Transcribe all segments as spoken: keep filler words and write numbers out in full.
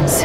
systems.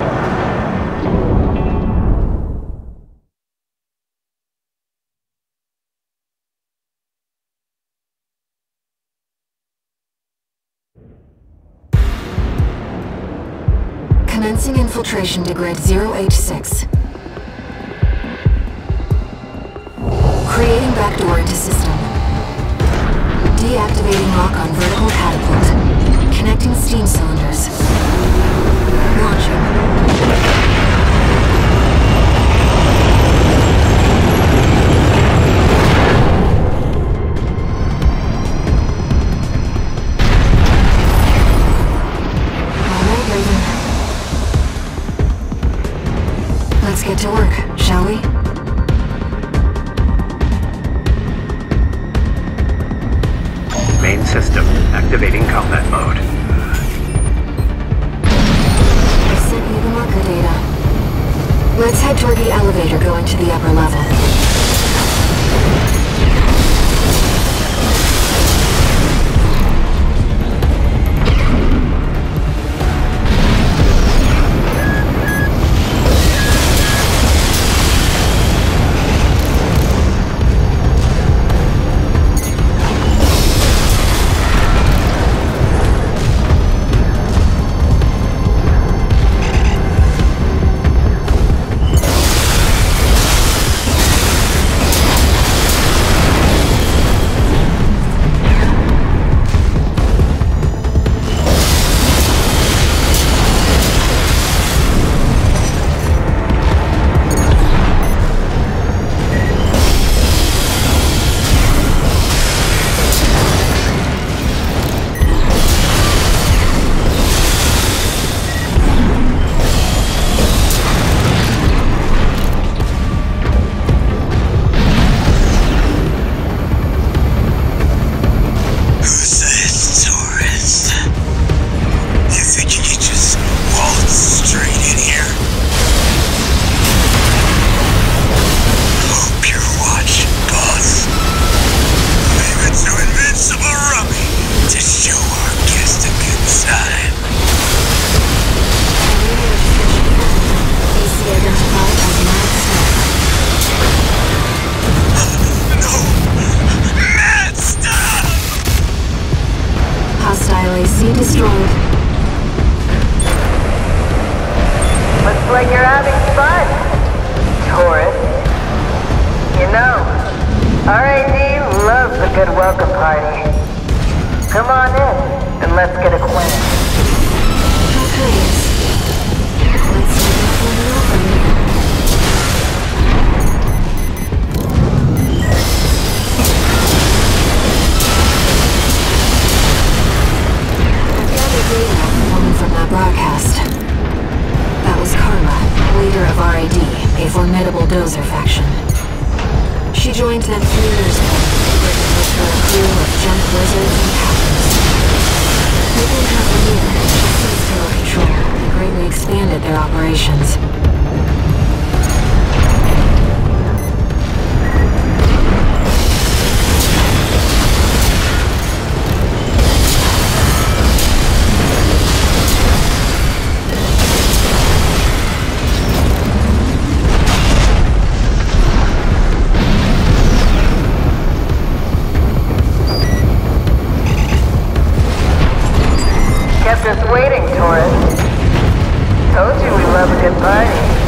Commencing infiltration to grid zero H six. Creating backdoor into system. Deactivating lock on vertical catapult. Connecting steam cylinders. Launching. Let's get to work, shall we? Main system, activating combat mode. I sent you the marker data. Let's head toward the elevator going to the upper level. A C destroyed. Looks like you're having fun, tourist. You know, R A D loves a good welcome party. Come on in, and let's get acquainted. How curious. Let's see if we can open here. From that broadcast. That was Carla, leader of R A D, a formidable dozer faction. She joined them three years ago, working with her crew of junk wizards and captains. Within half a year, she seized her control and greatly expanded their operations. Kept us waiting, tourist. Told you we love a good party.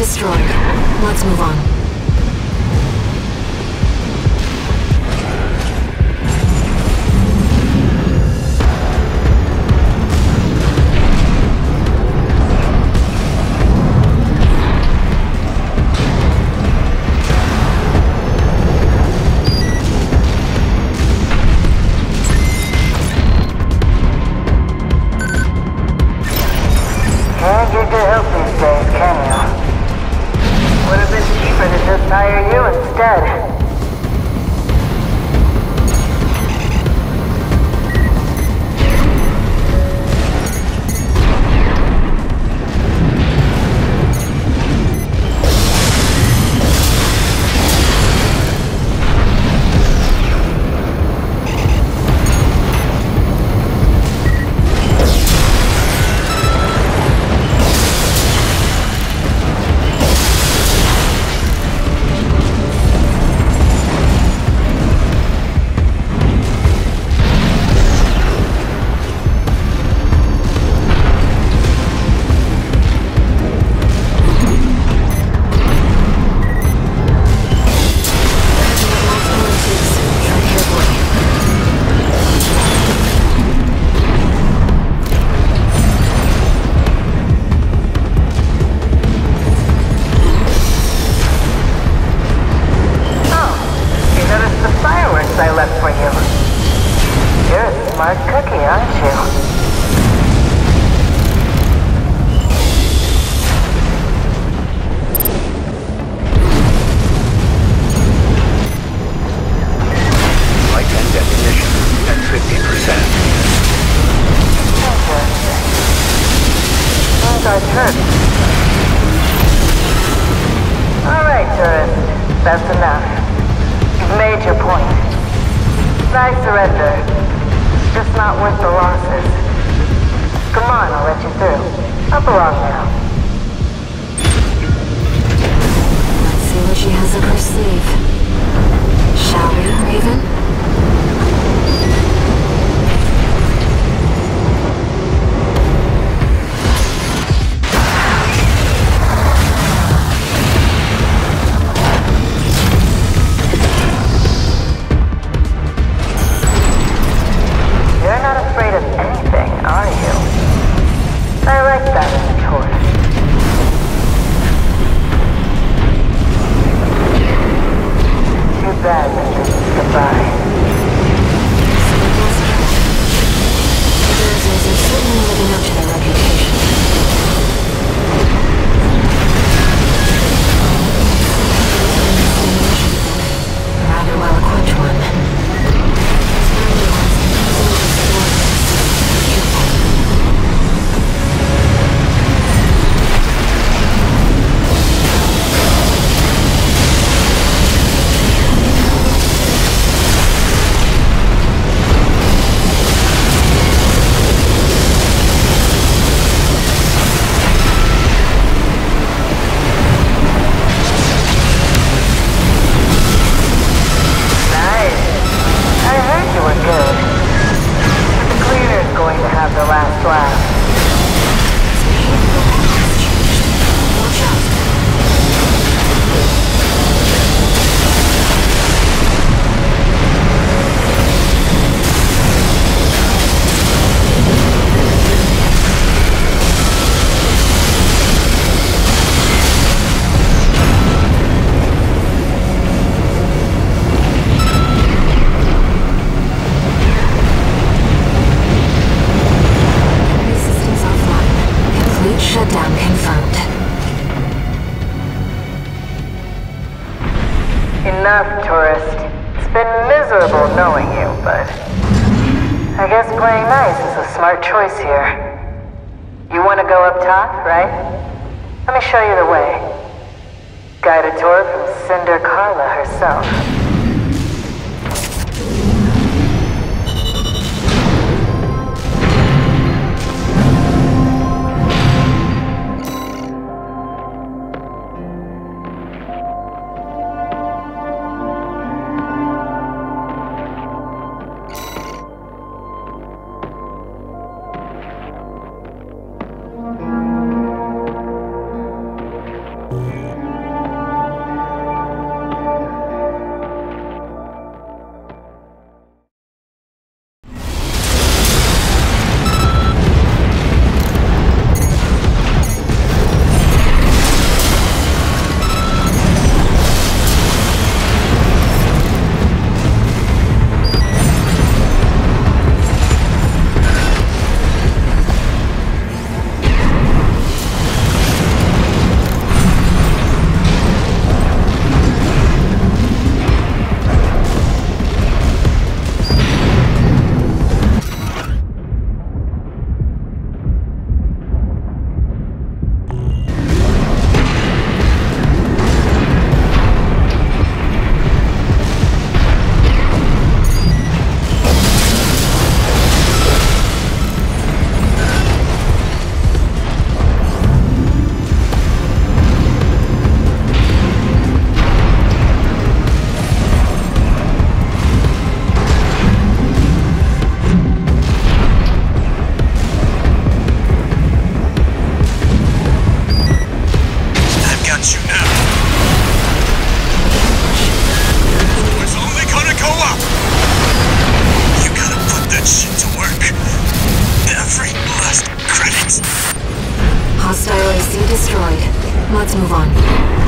destroyed. Let's move on. Can't get good help these days, can you? Would have been cheaper to just hire you instead. That's enough. You've made your point. I surrender. Just not worth the losses. Come on, I'll let you through. Up along now. Let's see what she has up her sleeve. Shall we, Raven? Enough, tourist. It's been miserable knowing you, but I guess playing nice is a smart choice here. You want to go up top, right? Let me show you the way. Guided tour from Cinder Carla herself. Let's move on.